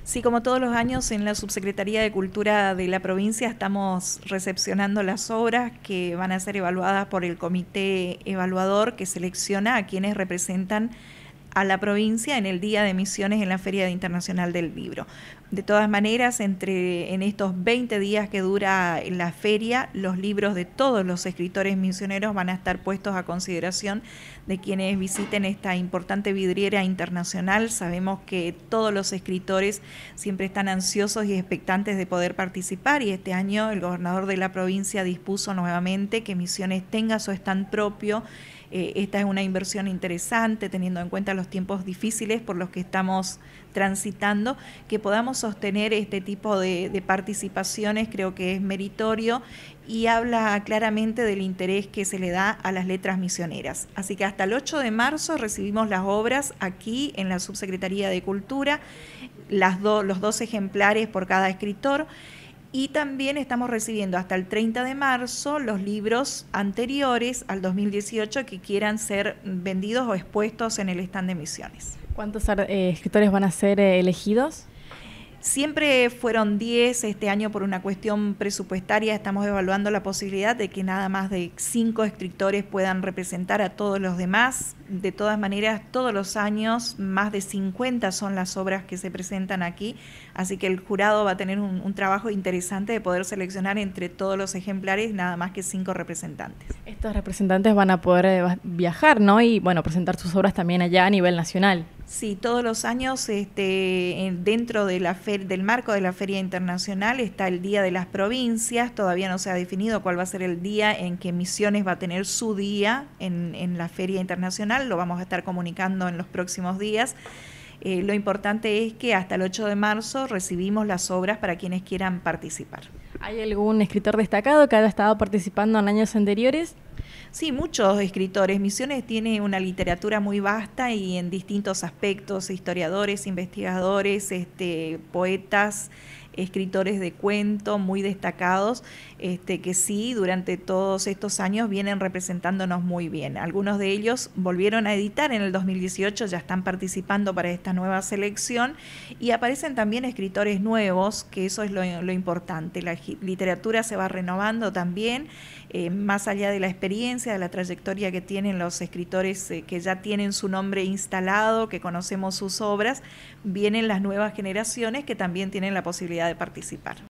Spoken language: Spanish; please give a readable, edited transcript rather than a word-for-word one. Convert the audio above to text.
Sí, como todos los años en la Subsecretaría de Cultura de la provincia estamos recepcionando las obras que van a ser evaluadas por el comité evaluador que selecciona a quienes representan a la provincia en el Día de Misiones en la Feria Internacional del Libro. De todas maneras, en estos 20 días que dura la feria, los libros de todos los escritores misioneros van a estar puestos a consideración de quienes visiten esta importante vidriera internacional. Sabemos que todos los escritores siempre están ansiosos y expectantes de poder participar, y este año el gobernador de la provincia dispuso nuevamente que Misiones tenga su stand propio. Esta es una inversión interesante, teniendo en cuenta los tiempos difíciles por los que estamos transitando. Que podamos sostener este tipo de participaciones creo que es meritorio y habla claramente del interés que se le da a las letras misioneras. Así que hasta el 8 de marzo recibimos las obras aquí en la Subsecretaría de Cultura, los 2 ejemplares por cada escritor. Y también estamos recibiendo hasta el 30 de marzo los libros anteriores al 2018 que quieran ser vendidos o expuestos en el stand de Misiones. ¿Cuántos escritores van a ser elegidos? Siempre fueron 10, este año por una cuestión presupuestaria estamos evaluando la posibilidad de que nada más de 5 escritores puedan representar a todos los demás. De todas maneras, todos los años más de 50 son las obras que se presentan aquí, así que el jurado va a tener un trabajo interesante de poder seleccionar entre todos los ejemplares nada más que 5 representantes. Estos representantes van a poder viajar, ¿no? Y bueno, presentar sus obras también allá a nivel nacional. Sí, todos los años dentro de del marco de la Feria Internacional está el Día de las Provincias. Todavía no se ha definido cuál va a ser el día en que Misiones va a tener su día en la Feria Internacional. Lo vamos a estar comunicando en los próximos días. Lo importante es que hasta el 8 de marzo recibimos las obras para quienes quieran participar. ¿Hay algún escritor destacado que haya estado participando en años anteriores? Sí, muchos escritores. Misiones tiene una literatura muy vasta y en distintos aspectos, historiadores, investigadores, poetas, escritores de cuento muy destacados, que sí, durante todos estos años vienen representándonos muy bien. Algunos de ellos volvieron a editar en el 2018, ya están participando para esta nueva selección, y aparecen también escritores nuevos, que eso es lo importante. La literatura se va renovando también, más allá de la experiencia, de la trayectoria que tienen los escritores que ya tienen su nombre instalado, que conocemos sus obras, vienen las nuevas generaciones que también tienen la posibilidad de participar.